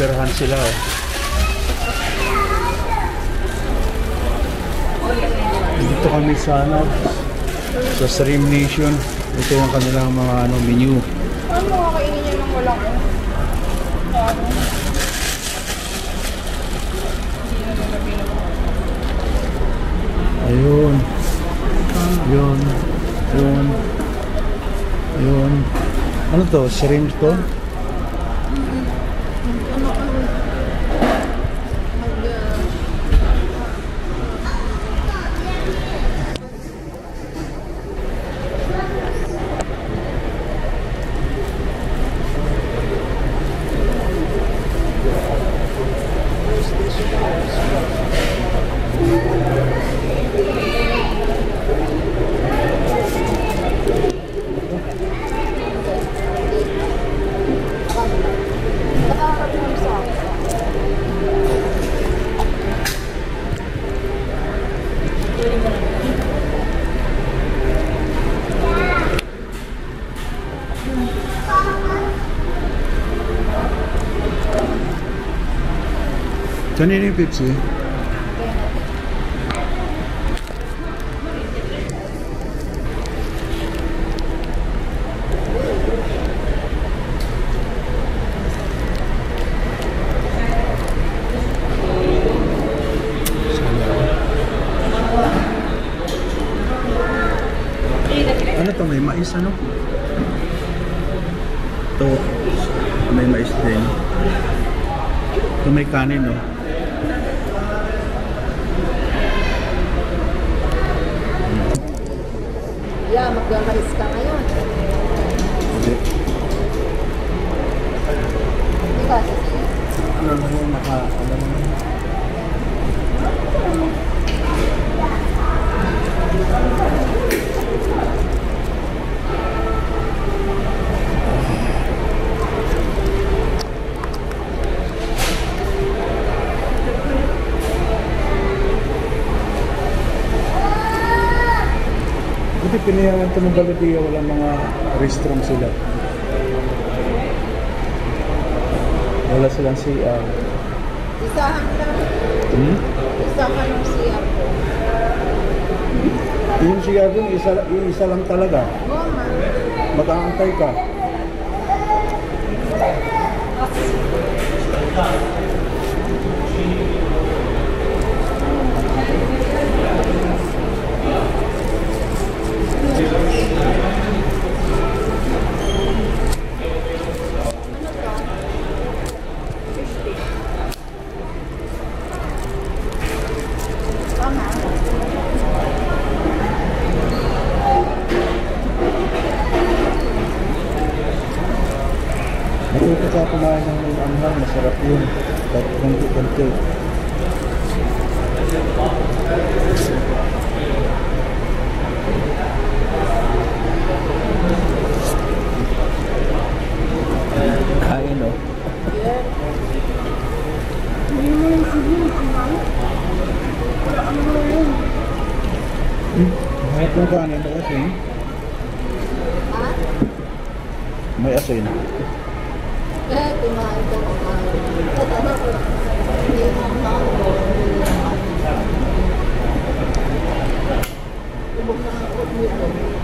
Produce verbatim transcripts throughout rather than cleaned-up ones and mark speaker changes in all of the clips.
Speaker 1: Nagtitirahan sila oh. Dito kami sa ano, sa Stream Nation. Ito ang kanilang mga ano, menu.
Speaker 2: Ano mga kainin niya ng walang ano?
Speaker 1: Ayun. Ayun. Ayun. Ayun. Ano to? Shrimp to? Kanina yung Pepsi? Ano to? May mais ano? Ito. May mais din. Ito may kanin no?
Speaker 2: Yeah, magdamaris ka ngayon.
Speaker 1: Hindi.
Speaker 2: Hindi ka sasiya.
Speaker 1: Ano na yung naka... Ano na yun? Buti pinayangan ito ng Baladiya, walang mga restaurant sila. Wala silang C R.
Speaker 2: Isahan lang.
Speaker 1: Hmm?
Speaker 2: Isahan ng C R ko.
Speaker 1: Yung C R dun, isa, isa lang talaga.
Speaker 2: Oo, man.
Speaker 1: Mag-aantay ka. Matuto ka kumain ng may anghang, masarap yun. Kahit konti-konti. Kain o.
Speaker 2: Yeah. Hindi mo lang sabihin, kumain. Ano mo yun?
Speaker 1: Hmm? Mahit ng kanin, may asin.
Speaker 2: Ha?
Speaker 1: May asin.
Speaker 2: Eh, kumain ka kumain. Hindi mo Ubog na ang food nito.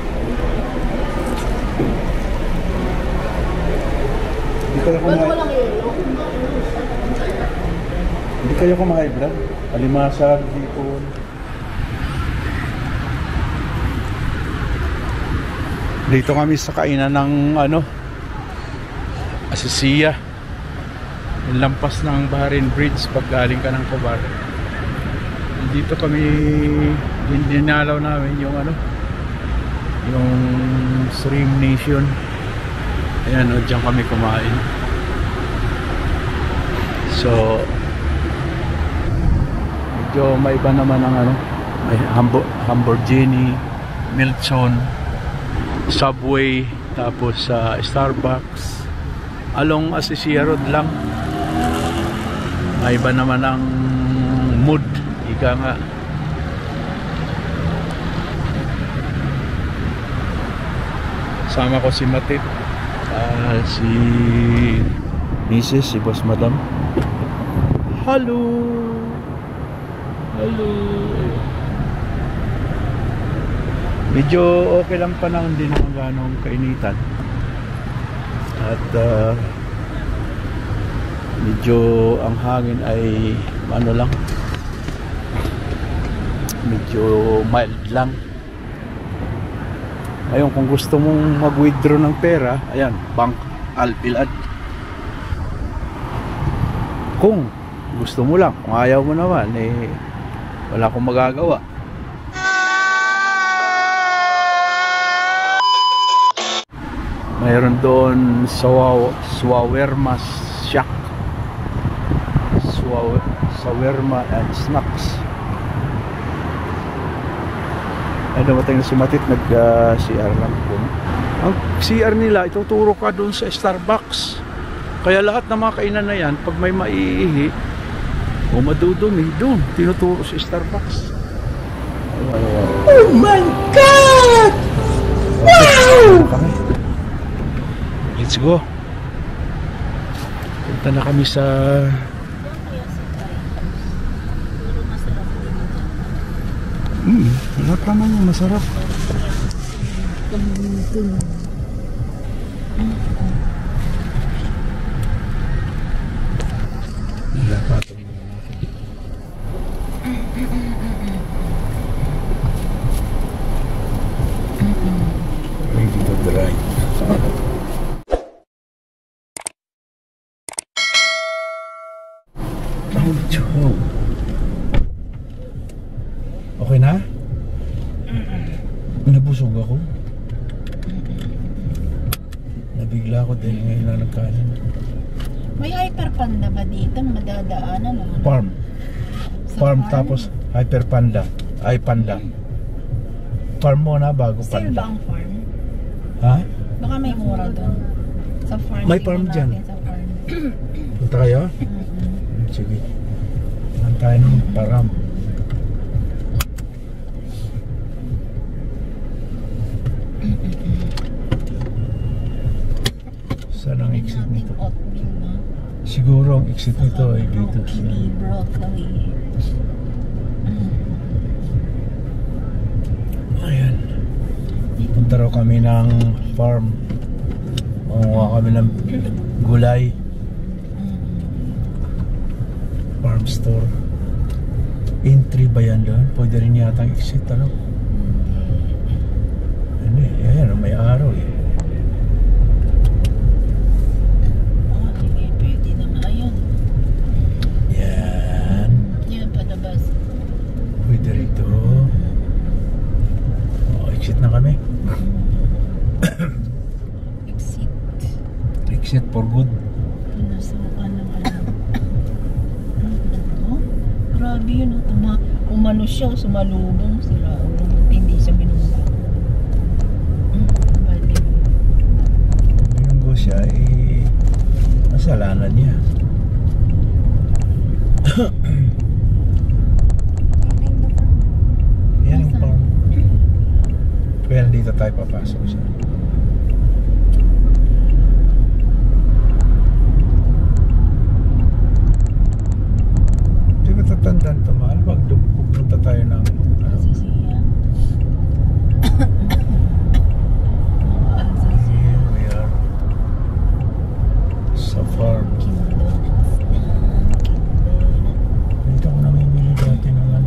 Speaker 1: Hindi kayo
Speaker 2: Ba't
Speaker 1: kumain.
Speaker 2: walang yelo?
Speaker 1: Hindi kayo kumain, bro? Alimasag, dipon. Dito kami sa kainan ng ano, Asisiya. Yung lampas ng Bahrain Bridge pag galing ka ng Cobar. Dito kami dinalaw namin yung ano, yung Stream Nation. Ayan o, dyan kami kumain. So medyo may iba naman ang ano, may Lamborghini, Milton, Subway, tapos sa uh, Starbucks. Along Asisiya Road lang. May iba naman ang mood, ika nga. Sama ko si Matit, uh, si Missus, si Boss Madam. Hello. Hello. Medyo okay lang panahon, din naman ganong kainitan. At uh, medyo ang hangin ay ano lang, medyo mild lang. Ayun, kung gusto mong mag-withdraw ng pera, ayan, Bank Alpilad. Kung gusto mo lang, kung ayaw mo naman, eh wala akong magagawa. Mayroon doon shawarma shack, shawarma and snacks. Ay, dumating na sumatit, nag-C R uh, lang po. Ang C R nila, ituturo ka doon sa Starbucks. Kaya lahat ng mga kainan na yan, pag may maiihi o madudumi, doon tinuturo sa Starbucks. Oh my God! Wow! Let's go. Punta na kami sa Hmm, wala pa man yung masarap. Wala pa ito. Ready to drive. Okay na? Nabusog ako. Nabigla ako dahil ngayon lang nagkanin.
Speaker 2: May hyper panda ba dito na madadaanan? Ano?
Speaker 1: Farm.
Speaker 2: Sa
Speaker 1: Farm,
Speaker 2: farm?
Speaker 1: tapos hyper panda. Ay panda. Farm mo na bago
Speaker 2: Still
Speaker 1: panda.
Speaker 2: ba ang farm?
Speaker 1: Ha?
Speaker 2: Baka may mura doon. Sa farm.
Speaker 1: May
Speaker 2: tingnan
Speaker 1: farm dyan.
Speaker 2: natin sa farm.
Speaker 1: Punta kayo?
Speaker 2: Mm-mm.
Speaker 1: Sige. Saan tayo ng param? Saan ang exit nito?
Speaker 2: Oatmeal, no?
Speaker 1: Siguro ang exit nito ay dito.
Speaker 2: Broccoli, broccoli.
Speaker 1: Ayan. Punta raw kami ng farm. Mamuha kami ng gulay. Farm store. Entry ba yan doon? Pwede rin yata ang exit, ano? Hindi. Ayan, may araw eh.
Speaker 2: Ah, sige, pwede naman. Ayun.
Speaker 1: Yan.
Speaker 2: Yan, palabas.
Speaker 1: Pwede rito. Oh, exit na kami.
Speaker 2: Exit.
Speaker 1: Exit for good.
Speaker 2: Pinasukan ng ano. Ano? Grabe yun. Oh. Tuma umano siya, sumalubong sila. Hindi siya binuha. Bali.
Speaker 1: Binunggo siya, eh, masalanan niya. Yan ang farm. Kaya dito tayo papasok siya. Di ba tatandaan ito, mahal? Pag pupunta tayo ng ano?
Speaker 2: Sisiya.
Speaker 1: Here we are sa farm. Dito ako namimili dati ng ano.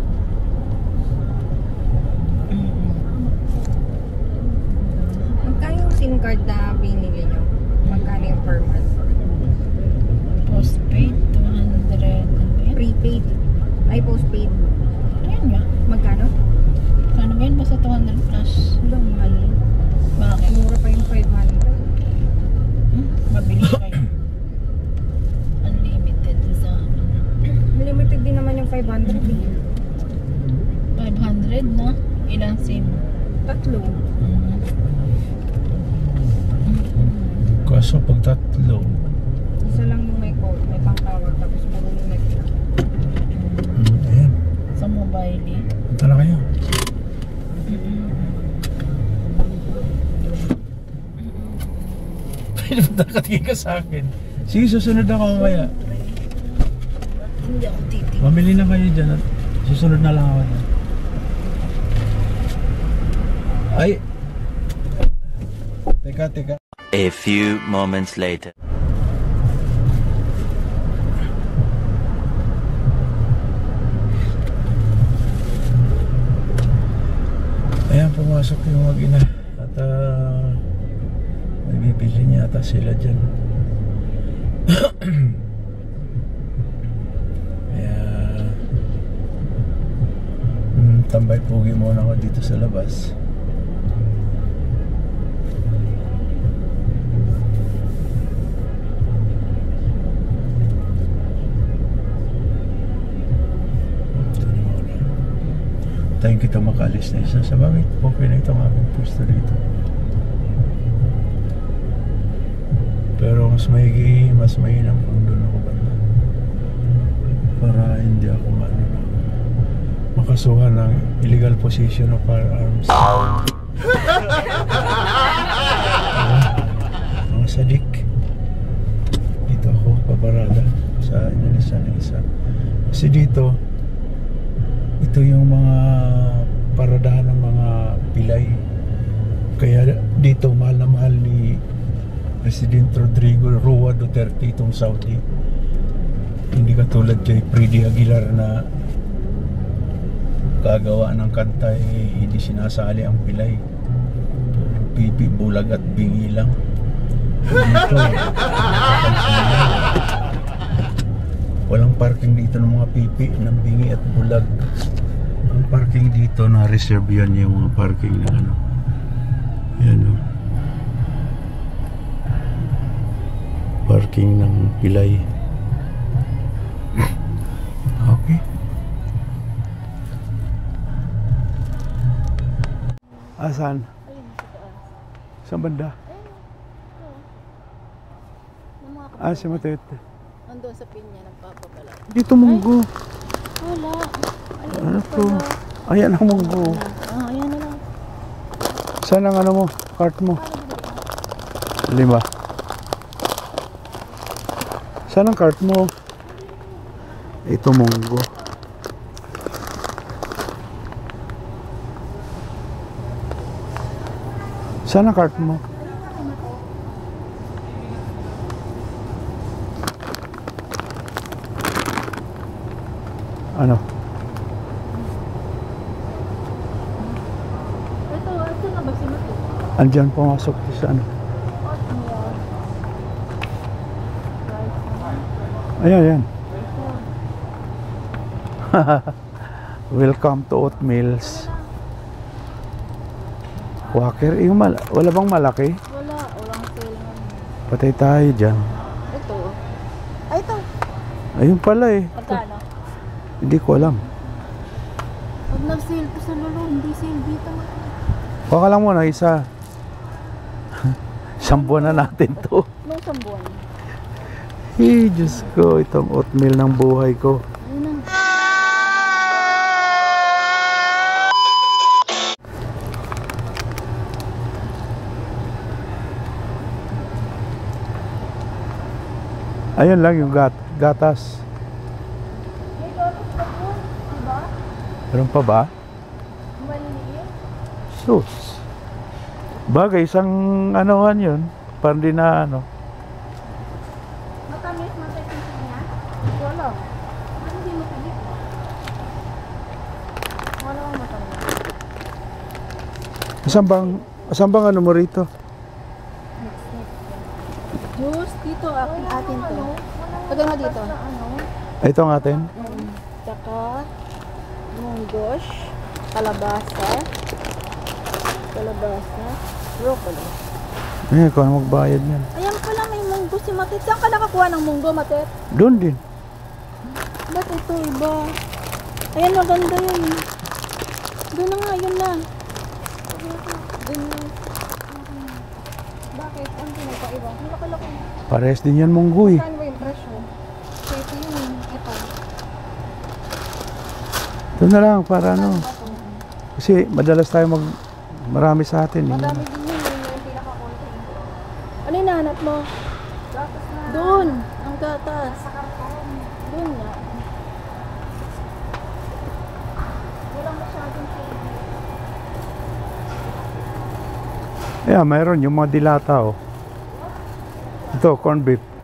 Speaker 3: Magkano yung SIM card na binili nyo? Magkano yung per month?
Speaker 2: Postpaid, two hundred. Ano yan?
Speaker 3: Prepaid? Ay, postpaid.
Speaker 2: Ayan nga.
Speaker 3: Magkano?
Speaker 2: Ano ba yan? Basta two hundred plus.
Speaker 3: Ang mahal.
Speaker 2: Bakit?
Speaker 3: Mura pa yung five hundred.
Speaker 2: Hmm? Mabilis kayo. Unlimited sa ano.
Speaker 3: Limited din naman yung five hundred. Eh.
Speaker 2: five hundred na? Ilang SIM?
Speaker 3: Tatlo.
Speaker 2: Mm.
Speaker 1: Kaso pag tatlo,
Speaker 3: Isa lang yung may code, may pang-tawag, tapos marunong net.
Speaker 1: hmm, ayan.
Speaker 2: Sa mobile eh.
Speaker 1: Punta na kayo. Pwede punta ka tingin ka sa akin. Sige, susunod ako mamaya.
Speaker 2: Hindi ako titig.
Speaker 1: Mamili na kayo dyan at susunod na lang ako dyan. Ay! Teka, teka.
Speaker 4: A few moments later.
Speaker 1: Ayan, pumasok yung mag-ina. At uh, may bibili niya ata sila dyan. Kaya mm, tambay pugi muna ako dito sa labas. Tayo kita makalis na isa sa bagay. Okay na itong aming pwesto dito. Pero mas maigi, mas mainam kung doon ako banda. Para hindi ako maano na makasuhan ng illegal possession of firearms. Mga sadik. Dito ako paparada sa inalisa ng isa. Kasi dito ito yung mga paradahan ng mga pilay. Kaya dito mahal na mahal ni President Rodrigo Roa Duterte itong Saudi. Hindi katulad kay Freddy Aguilar na kagawa ng kanta eh, hindi sinasali ang pilay. Pipi, bulag at bingi lang. Dito walang parking dito ng mga pipi ng bingi at bulag. Ang parking dito na reserve yan yung mga parking na ano. Yan o. Parking ng pilay. Okay. Asan? Saan banda? Ah, si Matet.
Speaker 2: Nandun sa pinya, nagpapapala.
Speaker 1: Dito munggo.
Speaker 2: Wala. Ay,
Speaker 1: Ano to? Ayan ang munggo.
Speaker 2: Ah, ayan na lang.
Speaker 1: Saan ang ano mo? Cart mo? Lima. Saan ang cart mo? Ito munggo. Saan ang cart mo? Ano?
Speaker 2: Ito, ito na ba si Mati?
Speaker 1: Andyan pumasok sa ano? Ayan, ayan. Welcome to Oatmeals. Quaker, yung mal wala bang malaki?
Speaker 2: Wala, walang sale naman.
Speaker 1: Patay tayo dyan.
Speaker 2: Ito. Ay, ito.
Speaker 1: Ayun pala eh.
Speaker 2: Magkano?
Speaker 1: Hindi ko alam.
Speaker 2: Pag nag-sale po sa lolo, hindi sale dito.
Speaker 1: Baka lang muna isa. Isang buwan na natin to.
Speaker 2: Nung isang buwan.
Speaker 1: Eh, Diyos ko, itong oatmeal ng buhay ko.
Speaker 2: Ayun na.
Speaker 1: Ayun lang yung gat gatas.
Speaker 2: May gatas pa po, diba?
Speaker 1: Meron pa ba?
Speaker 2: Maliliit.
Speaker 1: Sus. Bagay, isang anuhan yun. Parang di na ano.
Speaker 2: Matamis, matamis niya? Wala. Ano hindi matamis? Wala akong matamis.
Speaker 1: Asan bang, asan bang ano mo rito?
Speaker 2: Juice, dito akin, atin to. Tagal mo dito.
Speaker 1: Ay, ito ang atin.
Speaker 2: Mm. Tsaka, munggos, kalabasa, kalabasa, broccoli.
Speaker 1: Eh, kung ano magbayad yan.
Speaker 2: Ayan pala, may munggo si Matet. Saan ka nakakuha ng munggo, Matet?
Speaker 1: Doon din.
Speaker 2: Ba't ito iba? Ayan, maganda yun. Doon na nga, yun na. Doon na. Bakit? Ang pinagpaiba? Ang laki-laki.
Speaker 1: Pares din yan munggo eh.
Speaker 2: Saan ba yung presyo? So, ito yun. Ito.
Speaker 1: Doon na lang para ano. Kasi madalas tayo mag marami sa atin.
Speaker 2: Madami din yun. Yun yung pinaka-konti. Ano yung nahanap mo? Gatas na. Doon. Ang gatas. Sa karton. Doon nga. walang masyadong tubig.
Speaker 1: Yeah, mayroon yung mga dilata oh. Ito, corn beef.